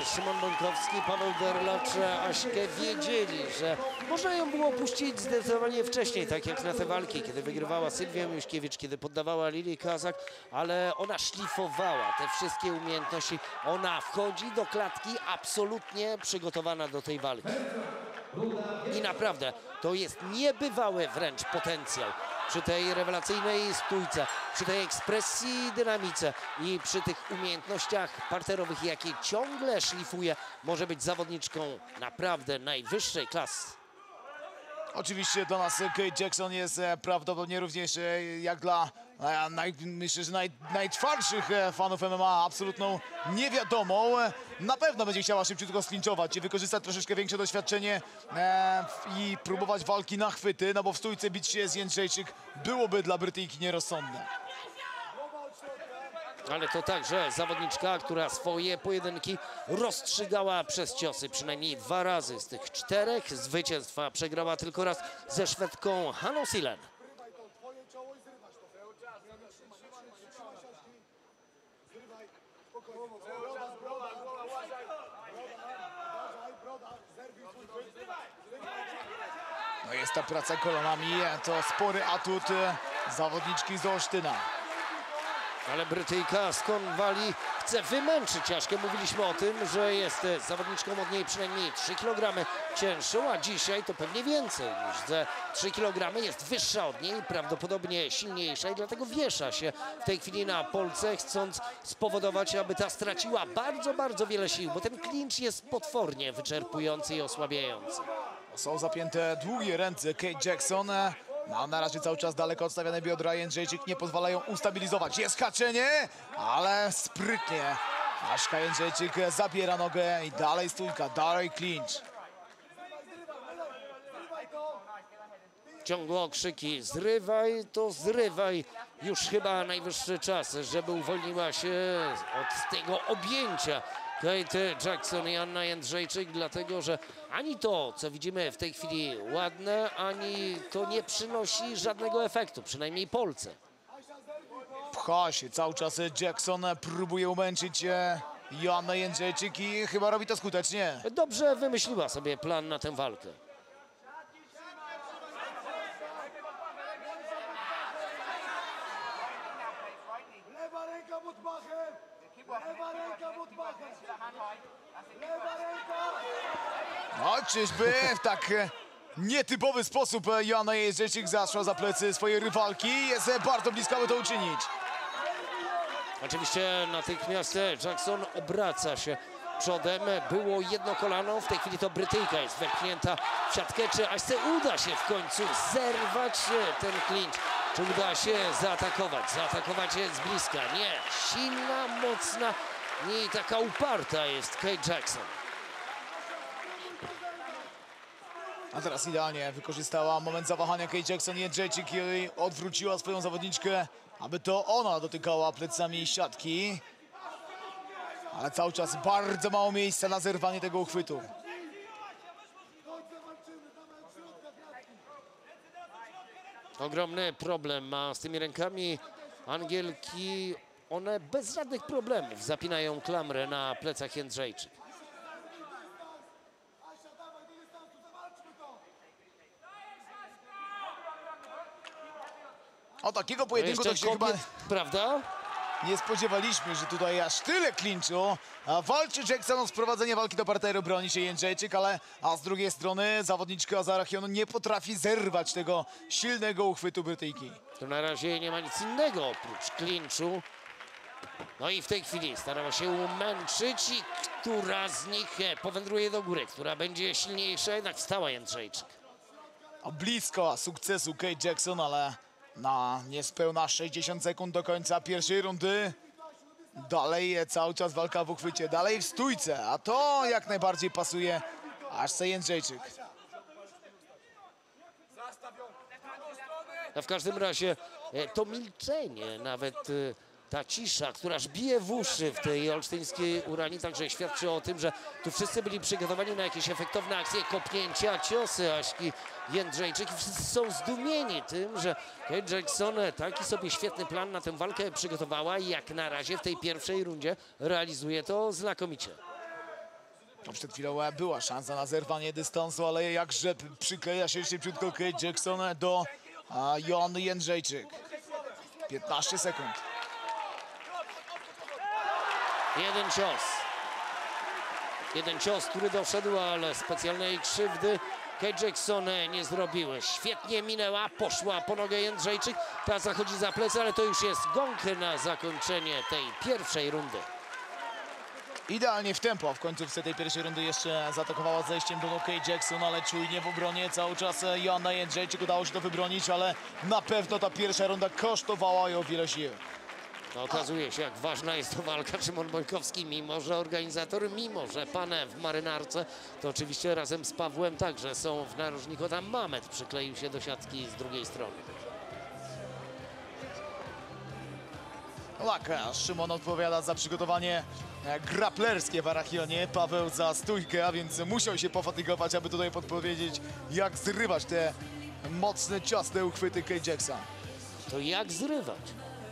Szymon Bąkowski, Paweł Derlacz, Aśkę wiedzieli, że można ją było puścić zdecydowanie wcześniej, tak jak na te walki, kiedy wygrywała Sylwia Miuśkiewicz, kiedy poddawała Lili Kazak, ale ona szlifowała te wszystkie umiejętności. Ona wchodzi do klatki absolutnie przygotowana do tej walki. I naprawdę to jest niebywały wręcz potencjał przy tej rewelacyjnej stójce, przy tej ekspresji i dynamice i przy tych umiejętnościach parterowych, jakie ciągle szlifuje, może być zawodniczką naprawdę najwyższej klasy. Oczywiście dla nas Kate Jackson jest prawdopodobnie również jak dla myślę, że najtwardszych fanów MMA absolutną niewiadomą. Na pewno będzie chciała szybciutko sklinczować i wykorzystać troszeczkę większe doświadczenie i próbować walki na chwyty, no bo w stójce bić się z Jędrzejczyk byłoby dla Brytyjki nierozsądne. Ale to także zawodniczka, która swoje pojedynki rozstrzygała przez ciosy przynajmniej 2 razy. Z tych 4 zwycięstwa przegrała tylko raz ze Szwedką Hanną Silen. No jest ta praca kolanami, to spory atut zawodniczki z Olsztyna. Ale Brytyjka z Cornwalli chce wymęczyć Aśkę. Mówiliśmy o tym, że jest zawodniczką od niej przynajmniej 3 kg cięższą, a dzisiaj to pewnie więcej niż ze 3 kg. Jest wyższa od niej, prawdopodobnie silniejsza i dlatego wiesza się w tej chwili na Polce, chcąc spowodować, aby ta straciła bardzo, bardzo wiele sił, bo ten klincz jest potwornie wyczerpujący i osłabiający. Są zapięte długie ręce Kate Jackson. No, na razie cały czas daleko odstawione biodra Jędrzejczyk nie pozwalają ustabilizować. Jest haczenie, ale sprytnie. Aśka Jędrzejczyk zabiera nogę i dalej stójka, dalej clinch. Ciągłe okrzyki, zrywaj to zrywaj. Już chyba najwyższy czas, żeby uwolniła się od tego objęcia Kate Jackson i Anna Jędrzejczyk, dlatego że ani to, co widzimy w tej chwili ładne, ani to nie przynosi żadnego efektu, przynajmniej Polce. Pcha się cały czas Jackson, próbuje umęczyć Joannę Jędrzejczyk i chyba robi to skutecznie. Dobrze wymyśliła sobie plan na tę walkę. Lewa ręka pod machem! Lewa ręka pod machem! Lewa ręka! No czyżby w tak nietypowy sposób Joanna Jędrzejczyk zaszła za plecy swojej rywalki. Jest bardzo blisko, aby to uczynić. Oczywiście natychmiast Jackson obraca się przodem. Było jedno kolano, w tej chwili to Brytyjka jest wepchnięta w siatkę. Czy Aśce uda się w końcu zerwać ten klincz? Czy uda się zaatakować? Zaatakować z bliska. Nie. Silna, mocna i taka uparta jest Kate Jackson. A teraz idealnie wykorzystała moment zawahania Kate Jackson. Jędrzejczyk i odwróciła swoją zawodniczkę, aby to ona dotykała plecami siatki. Ale cały czas bardzo mało miejsca na zerwanie tego uchwytu. Ogromny problem ma z tymi rękami Angielki. One bez żadnych problemów zapinają klamrę na plecach Jędrzejczyk. O takiego pojedynku to się chyba prawda? nie spodziewaliśmy, że tutaj aż tyle klinczu. Walczy Jackson o sprowadzenie walki do parteru, broni się Jędrzejczyk, a z drugiej strony zawodniczka z Arachionu nie potrafi zerwać tego silnego uchwytu Brytyjki. To na razie nie ma nic innego oprócz klinczu. No i w tej chwili starała się umęczyć i która z nich powędruje do góry, która będzie silniejsza, jednak wstała Jędrzejczyk. A blisko sukcesu Kate Jackson, ale na niespełna 60 sekund do końca pierwszej rundy. Dalej cały czas walka w uchwycie, dalej w stójce, a to jak najbardziej pasuje Aśce Jędrzejczyk. A w każdym razie to milczenie, nawet ta cisza, która aż bije w uszy w tej olsztyńskiej Uranii, także świadczy o tym, że tu wszyscy byli przygotowani na jakieś efektowne akcje, kopnięcia, ciosy Aśki Jędrzejczyk. I wszyscy są zdumieni tym, że Kate Jackson taki sobie świetny plan na tę walkę przygotowała i jak na razie w tej pierwszej rundzie realizuje to znakomicie. To przed chwilą była szansa na zerwanie dystansu, ale jakże przykleja się szybciutko Kate Jackson do Joanny Jędrzejczyk. 15 sekund. Jeden cios, który doszedł, ale specjalnej krzywdy Kate Jackson nie zrobiły. Świetnie minęła, poszła po nogę Jędrzejczyk. Teraz zachodzi za plecy, ale to już jest gong na zakończenie tej pierwszej rundy. Idealnie w tempo. W końcówce tej pierwszej rundy jeszcze zaatakowała zejściem do nóg Kate Jackson, ale czujnie w obronie. Cały czas Joanna Jędrzejczyk udało się to wybronić, ale na pewno ta pierwsza runda kosztowała ją wiele sił. No, okazuje się, jak ważna jest to walka. Szymon Bońkowski, mimo że organizator, mimo że pan w marynarce, to oczywiście razem z Pawłem także są w narożniku. Tam Mamet przykleił się do siatki z drugiej strony. Tak, Szymon odpowiada za przygotowanie graplerskie w Arachionie, Paweł za stójkę, a więc musiał się pofatygować, aby tutaj podpowiedzieć, jak zrywać te mocne, ciasne uchwyty Kate Jackson. To jak zrywać?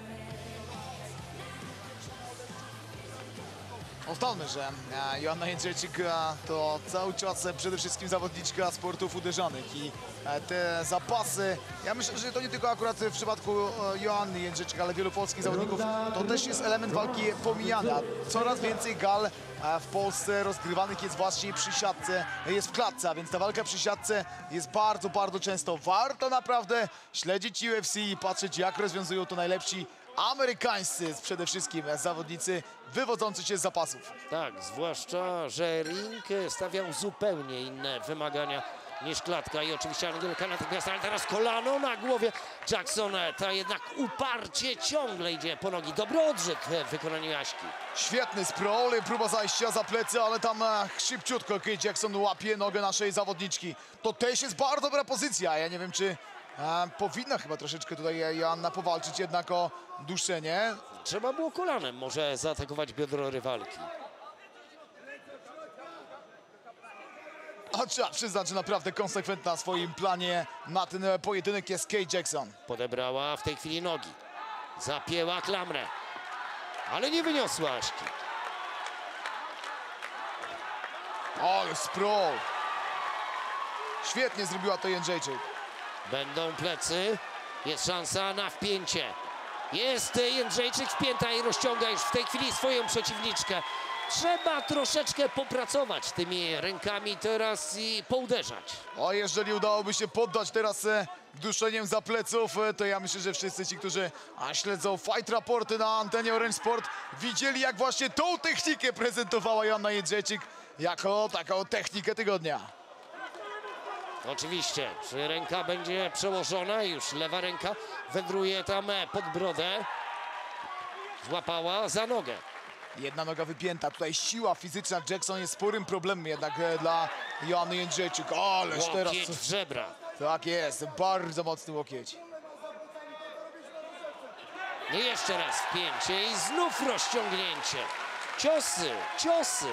Ustalmy, że Joanna Jędrzejczyk to cały czas przede wszystkim zawodniczka sportów uderzanych i te zapasy, ja myślę, że to nie tylko akurat w przypadku Joanny Jędrzejczyk, ale wielu polskich zawodników, to też jest element walki pomijany. Coraz więcej gal w Polsce rozgrywanych jest właśnie przy siatce, jest w klatce, a więc ta walka przy siatce jest bardzo, bardzo często. Warto naprawdę śledzić UFC i patrzeć, jak rozwiązują to najlepsi amerykańscy przede wszystkim zawodnicy wywodzący się z zapasów. Tak, zwłaszcza, że ring stawiał zupełnie inne wymagania niż klatka i oczywiście Angielka natychmiast, ale teraz kolano na głowie Jackson, ta jednak uparcie ciągle idzie po nogi. Dobry odżyk w wykonaniu Jaśki. Świetny sprawl, próba zajścia za plecy, ale tam szybciutko Kate Jackson łapie nogę naszej zawodniczki. To też jest bardzo dobra pozycja. Ja nie wiem, czy powinna chyba troszeczkę tutaj Joanna powalczyć jednak o duszenie. Trzeba było kolanem może zaatakować biodro rywalki. A trzeba przyznać, że naprawdę konsekwentna w swoim planie na ten pojedynek jest Kate Jackson. Podebrała w tej chwili nogi. Zapięła klamrę. Ale nie wyniosła Aśki. Ale sprawl. Świetnie zrobiła to Jędrzejczyk. Będą plecy. Jest szansa na wpięcie. Jest Jędrzejczyk wpięta i rozciąga już w tej chwili swoją przeciwniczkę. Trzeba troszeczkę popracować tymi rękami teraz i pouderzać. A jeżeli udałoby się poddać teraz duszeniem za pleców, to ja myślę, że wszyscy ci, którzy śledzą Fight Raporty na antenie Orange Sport, widzieli, jak właśnie tą technikę prezentowała Joanna Jędrzejczyk jako taką technikę tygodnia. Oczywiście, czy ręka będzie przełożona? Już lewa ręka wędruje tam pod brodę. Złapała za nogę. Jedna noga wypięta. Tutaj siła fizyczna Jackson jest sporym problemem jednak dla Joanny Jędrzejczyk. Ależ teraz... Łokieć w żebra. Tak jest, bardzo mocny łokieć. I jeszcze raz wpięcie i znów rozciągnięcie. Ciosy, ciosy.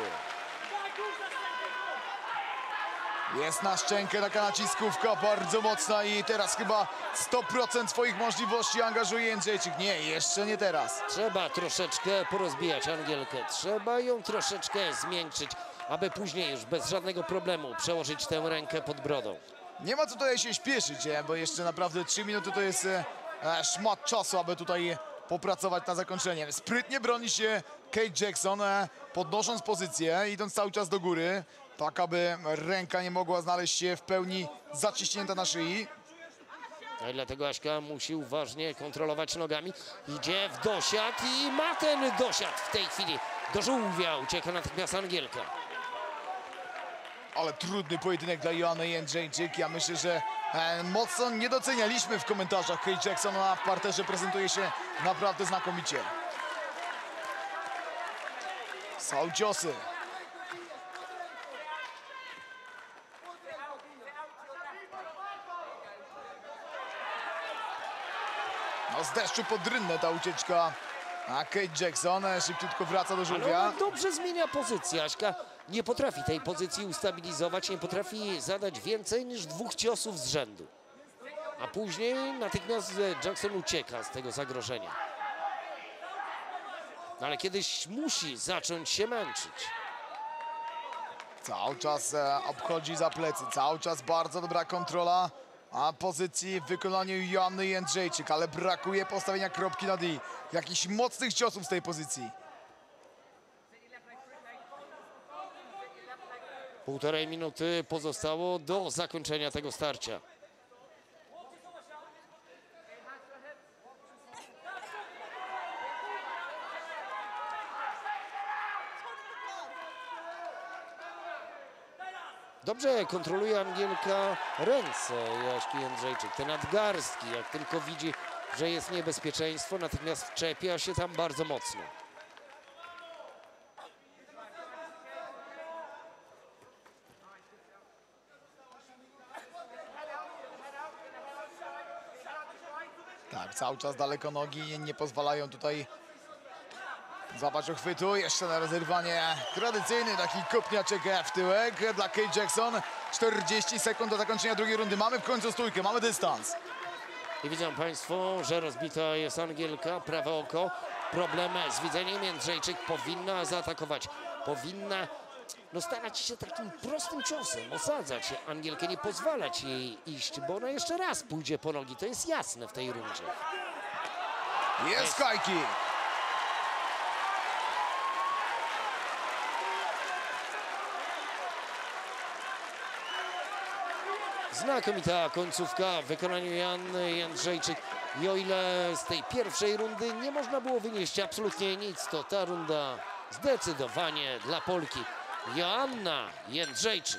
Jest na szczękę taka naciskówka bardzo mocna i teraz chyba 100% swoich możliwości angażuje Jędrzejczyk. Nie, jeszcze nie teraz. Trzeba troszeczkę porozbijać Angielkę. Trzeba ją troszeczkę zmiękczyć, aby później już bez żadnego problemu przełożyć tę rękę pod brodą. Nie ma co tutaj się śpieszyć, bo jeszcze naprawdę 3 minuty to jest szmat czasu, aby tutaj popracować na zakończenie. Sprytnie broni się Kate Jackson, podnosząc pozycję, idąc cały czas do góry, tak aby ręka nie mogła znaleźć się w pełni zaciśnięta na szyi. No i dlatego Aśka musi uważnie kontrolować nogami. Idzie w dosiad i ma ten dosiad w tej chwili. Do żółwia ucieka natychmiast Angielka. Ale trudny pojedynek dla Joanny Jędrzejczyk. Ja myślę, że mocno nie docenialiśmy w komentarzach Kate Jackson, a w parterze prezentuje się naprawdę znakomicie. Są ciosy. No z deszczu pod rynnę ta ucieczka, a Kate Jackson szybciutko wraca do Ale żółwia. ona dobrze zmienia pozycję. Aśka nie potrafi tej pozycji ustabilizować, nie potrafi zadać więcej niż 2 ciosów z rzędu. A później natychmiast Jackson ucieka z tego zagrożenia. No ale kiedyś musi zacząć się męczyć. Cały czas obchodzi za plecy, cały czas bardzo dobra kontrola a pozycji w wykonaniu Joanny Jędrzejczyk, ale brakuje postawienia kropki na D. Jakichś mocnych ciosów z tej pozycji. Półtorej minuty pozostało do zakończenia tego starcia. Dobrze kontroluje Angielka ręce Jaśki Jędrzejczyk, te nadgarstki, jak tylko widzi, że jest niebezpieczeństwo, natychmiast wczepia się tam bardzo mocno. Tak, cały czas daleko nogi nie pozwalają tutaj złapać uchwytu. Jeszcze na rozerwanie tradycyjny taki kopniaczek w tyłek dla Kate Jackson. 40 sekund do zakończenia drugiej rundy. Mamy w końcu stójkę, mamy dystans. I widzą Państwo, że rozbita jest Angielka, prawe oko. Problem z widzeniem. Jędrzejczyk powinna zaatakować. Powinna starać się takim prostym ciosem, osadzać Angielkę, nie pozwalać jej iść, bo ona jeszcze raz pójdzie po nogi. To jest jasne w tej rundzie. Jest high kick. Znakomita końcówka w wykonaniu Joanny Jędrzejczyk. I o ile z tej pierwszej rundy nie można było wynieść absolutnie nic, to ta runda zdecydowanie dla Polki. Joanna Jędrzejczyk.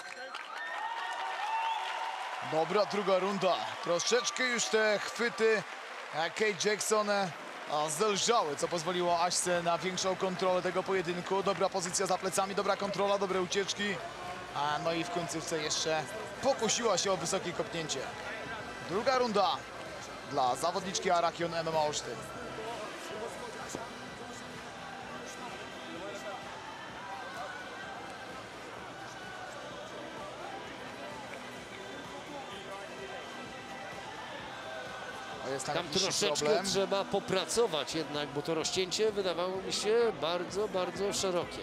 Dobra druga runda. Troszeczkę już te chwyty Kate Jackson zelżały, co pozwoliło Aśce na większą kontrolę tego pojedynku. Dobra pozycja za plecami, dobra kontrola, dobre ucieczki. No i w końcówce jeszcze pokusiła się o wysokie kopnięcie. Druga runda dla zawodniczki Arakion MMA Olsztyn. Jest Tam jakiś troszeczkę problem. trzeba popracować jednak, bo to rozcięcie wydawało mi się bardzo, bardzo szerokie.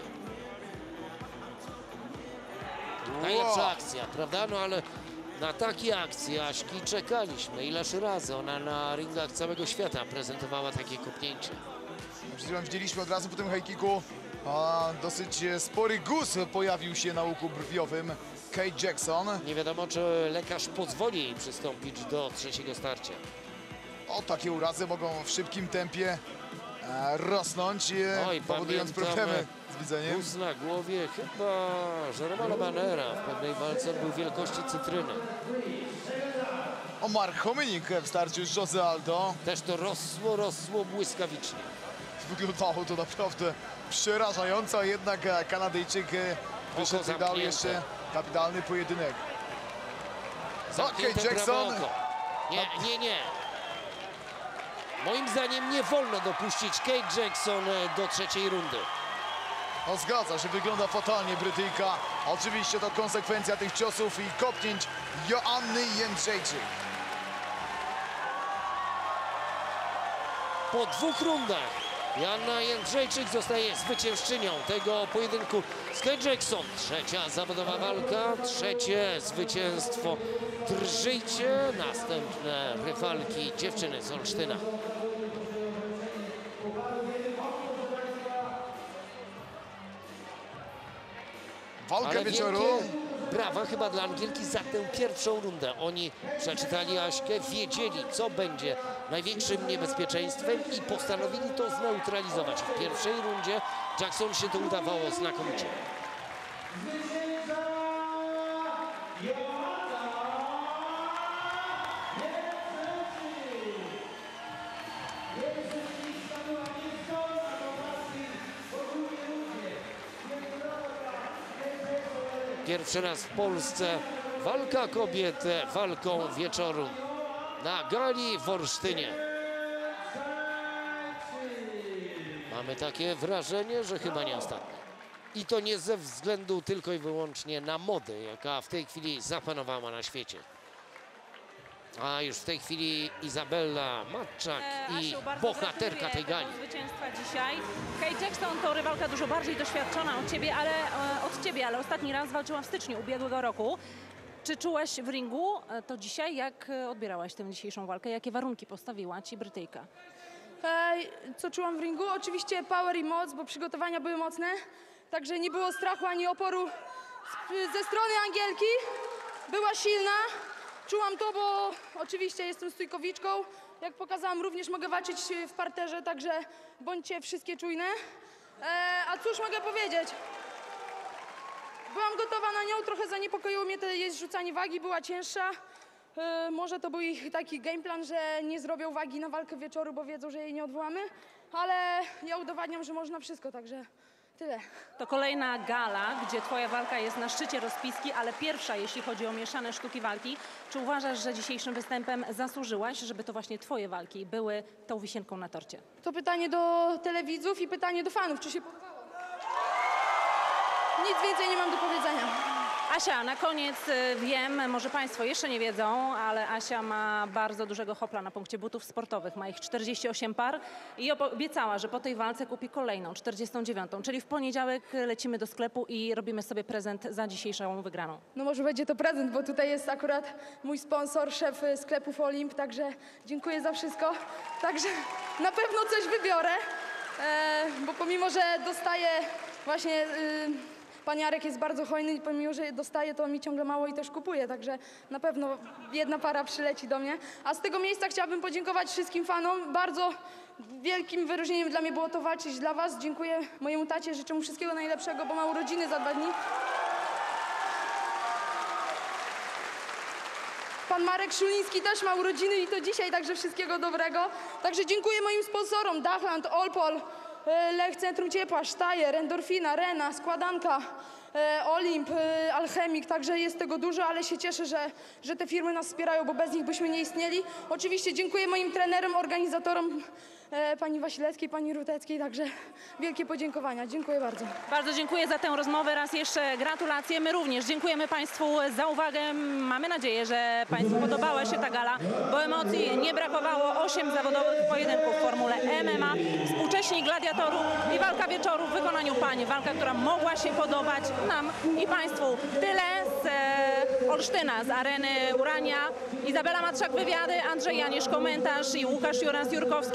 Najlepsza akcja, prawda? No ale na takie akcje Aśki czekaliśmy. Ileż razy ona na ringach całego świata prezentowała takie kopnięcie. Przed chwilą widzieliśmy od razu po tym high kicku dosyć spory guz pojawił się na łuku brwiowym Kate Jackson. Nie wiadomo, czy lekarz pozwoli jej przystąpić do trzeciego starcia. O, takie urazy mogą w szybkim tempie rosnąć, Oj, powodując pamiętam, problemy z widzeniem. Guz na głowie chyba Jeromala Bannera w pewnej walce był wielkości cytryny. Omar Homynik w starciu z Jose Aldo. Też to rosło błyskawicznie. Wyglądało to naprawdę przerażająco, a jednak Kanadyjczyk wyszedł i dał zamknięte. jeszcze kapitalny pojedynek. Zamknięte Kate Jackson. prawe oko. Nie. Moim zdaniem nie wolno dopuścić Kate Jackson do trzeciej rundy. No zgadza się, wygląda fatalnie Brytyjka. Oczywiście to konsekwencja tych ciosów i kopnięć Joanny Jędrzejczyk. Po dwóch rundach Joanna Jędrzejczyk zostaje zwyciężczynią tego pojedynku z Kate Jackson. Trzecia zawodowa walka, trzecie zwycięstwo. Drżyjcie, następne rywalki dziewczyny z Olsztyna. Walkę Ale wieczoru. wielkie brawa chyba dla Angielki za tę pierwszą rundę. Oni przeczytali Aśkę, wiedzieli, co będzie największym niebezpieczeństwem i postanowili to zneutralizować. W pierwszej rundzie Jackson się to udawało znakomicie. Pierwszy raz w Polsce walka kobiet walką wieczoru na gali w Olsztynie. Mamy takie wrażenie, że chyba nie ostatnie. I to nie ze względu tylko i wyłącznie na modę, jaka w tej chwili zapanowała na świecie. A już w tej chwili Izabela Matczak i Asiu, bardzo bohaterka gratuluję tej gali. tego zwycięstwa dzisiaj. Kate Jackson to rywalka dużo bardziej doświadczona od ciebie, ale ostatni raz walczyła w styczniu ubiegłego roku. Czy czułaś w ringu to dzisiaj? Jak odbierałaś tę dzisiejszą walkę? Jakie warunki postawiła ci Brytyjka? Co czułam w ringu? Oczywiście power i moc, bo przygotowania były mocne. Także nie było strachu ani oporu ze strony Angielki. Była silna. Czułam to, bo oczywiście jestem stójkowiczką. Jak pokazałam, również mogę walczyć w parterze, także bądźcie wszystkie czujne. A cóż mogę powiedzieć? Byłam gotowa na nią, trochę zaniepokoiło mnie jej zrzucanie wagi, była cięższa. Może to był ich taki gameplan, że nie zrobią wagi na walkę wieczoru, bo wiedzą, że jej nie odwołamy. Ale ja udowadniam, że można wszystko, także tyle. To kolejna gala, gdzie twoja walka jest na szczycie rozpiski, ale pierwsza, jeśli chodzi o mieszane sztuki walki. Czy uważasz, że dzisiejszym występem zasłużyłaś, żeby to właśnie twoje walki były tą wisienką na torcie? To pytanie do telewidzów i pytanie do fanów, czy się podobało? Nic więcej nie mam do powiedzenia. Asia, na koniec wiem, może państwo jeszcze nie wiedzą, ale Asia ma bardzo dużego hopla na punkcie butów sportowych. Ma ich 48 par i obiecała, że po tej walce kupi kolejną, 49. Czyli w poniedziałek lecimy do sklepu i robimy sobie prezent za dzisiejszą wygraną. No może będzie to prezent, bo tutaj jest akurat mój sponsor, szef sklepów Olimp, także dziękuję za wszystko. Także na pewno coś wybiorę, bo pomimo, że dostaję właśnie... Pan Jarek jest bardzo hojny i pomimo, że dostaje, to mi ciągle mało i też kupuje, także na pewno jedna para przyleci do mnie. A z tego miejsca chciałabym podziękować wszystkim fanom. Bardzo wielkim wyróżnieniem dla mnie było to walczyć dla was. Dziękuję mojemu tacie, życzę mu wszystkiego najlepszego, bo ma urodziny za 2 dni. Pan Marek Szuliński też ma urodziny i to dzisiaj, także wszystkiego dobrego. Także dziękuję moim sponsorom, Dachland, Olpol, Lech Centrum Ciepła, Steyr, Endorfina, Rena, Składanka, Olimp, Alchemik, także jest tego dużo, ale się cieszę, że te firmy nas wspierają, bo bez nich byśmy nie istnieli. Oczywiście dziękuję moim trenerom, organizatorom, pani Wasilewskiej, pani Ruteckiej, także wielkie podziękowania. Dziękuję bardzo. Bardzo dziękuję za tę rozmowę. Raz jeszcze gratulacje. My również dziękujemy państwu za uwagę. Mamy nadzieję, że państwu podobała się ta gala, bo emocji nie brakowało. 8 zawodowych pojedynków w formule MMA, współcześni gladiatorów i walka wieczoru w wykonaniu pań. Walka, która mogła się podobać nam i państwu. Tyle z Olsztyna, z areny Urania. Izabela Matczak wywiady, Andrzej Janisz komentarz i Łukasz Juras-Jurkowski.